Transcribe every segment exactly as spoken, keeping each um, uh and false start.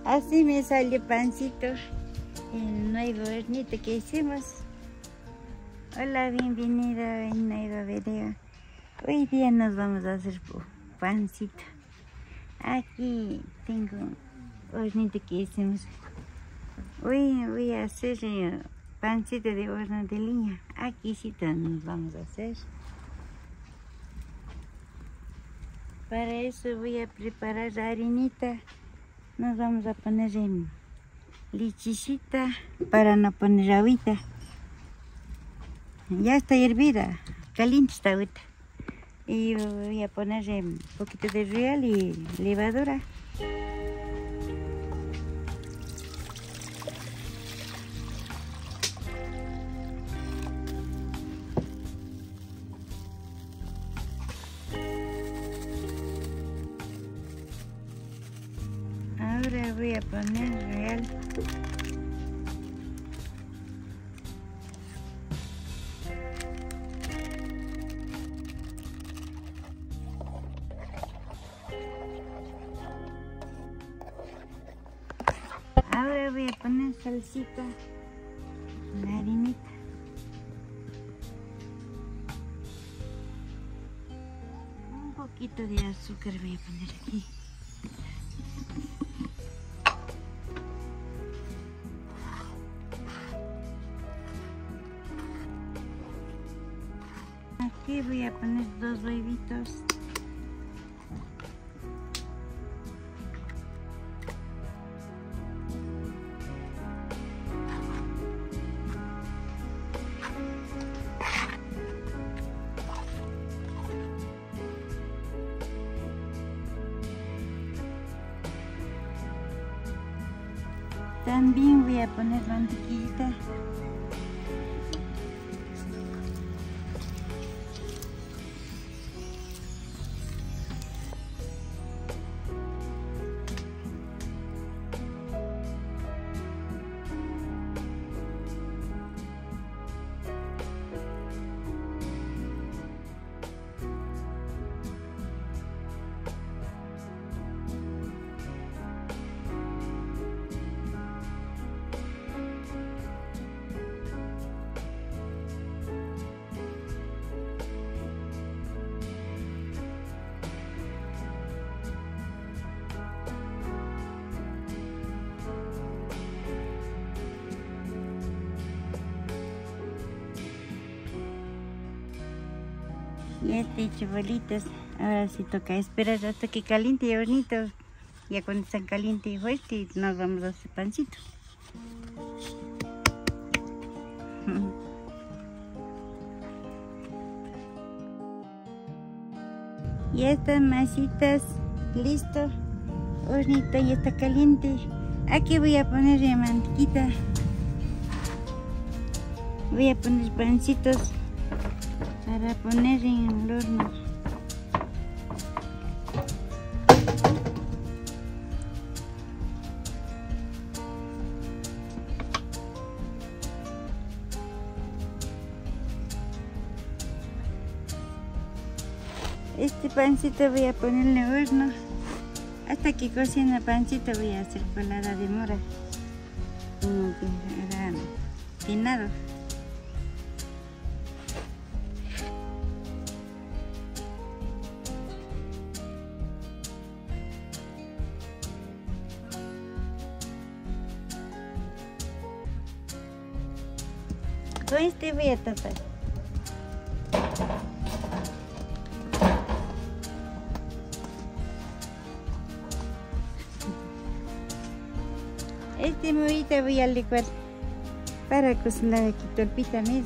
Así me salió pancito, el nuevo hornito que hicimos. Hola, bienvenido a un nuevo video. Hoy día nos vamos a hacer pancito. Aquí tengo un hornito que hicimos. Hoy voy a hacer pancito de horno de leña. Aquí sí nos vamos a hacer. Para eso voy a preparar la harinita. Nos vamos a poner en lechecita para no poner agüita. Ya está hervida, caliente está ahorita. Y voy a poner un poquito de real y levadura. Ahora voy a poner real. Ahora voy a poner salsita, la harinita. Un poquito de azúcar voy a poner aquí. Aquí voy a poner dos huevitos. También voy a poner mantequillita. Ya está hecho bolitas. Ahora sí toca esperar hasta que caliente el hornito. Ya cuando está caliente y fuerte nos vamos a hacer pancito. Ya están masitas, listo. Hornito ya está caliente. Aquí voy a poner la mantequita. Voy a poner pancitos para poner en el horno. Este pancito voy a poner en el horno. Hasta que cocine el pancito voy a hacer colada de mora. Como que era pinado. Con este voy a tapar. Este ahorita voy a licuar para cocinar aquí torpita mismo.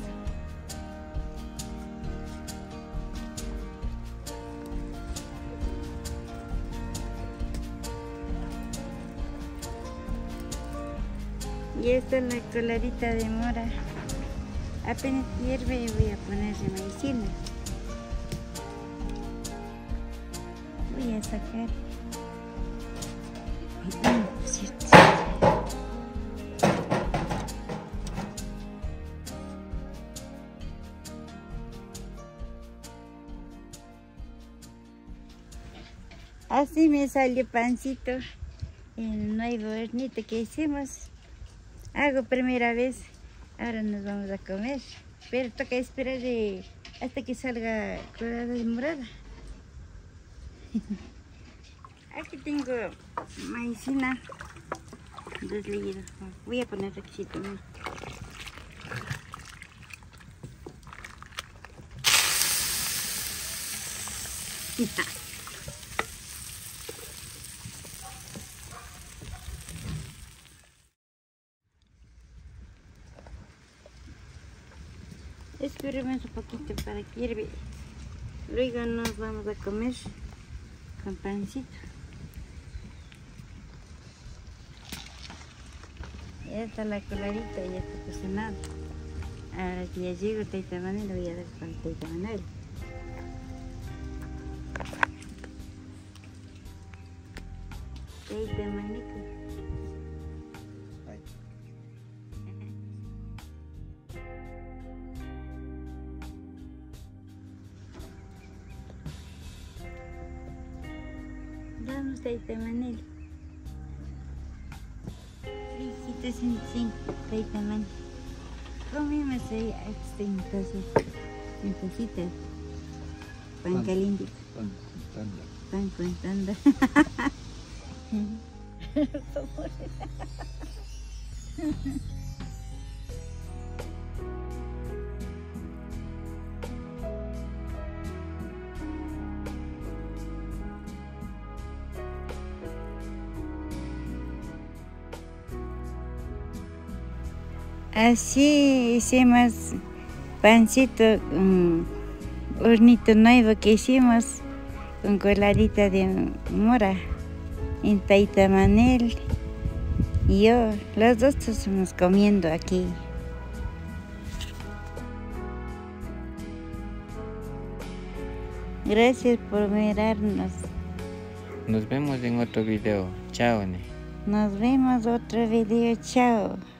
Y esta es la coladita de mora. Apenas hierve voy a poner de maicena. Voy a sacar. Así me salió pancito. el nuevo hornito que hicimos. Hago primera vez, ahora nos vamos a comer, pero toca esperar de, hasta que salga colorada y morada. Aquí tengo maicena desleída. Voy a poner requisito, ¿no? Esperemos un poquito para que hierve. Luego nos vamos a comer con pancito. Ya está la coladita, ya está cocinada. Ahora que ya llego Tayta Manuel, le voy a dar con Tayta Manuel. Tayta Manuel. Vamos, Tayta Manuel. Hijito sin sin, Tayta Manuel. Comimos ahí en tazas, en tacitas. Pan, pan caliente. Pan con tanda. Pan con tanda. Así hicimos pancito, um, hornito nuevo que hicimos con coladita de mora en Tayta Manuel y yo, los dos estamos comiendo aquí. Gracias por mirarnos. Nos vemos en otro video. Chao, Ne. Nos vemos otro video. Chao.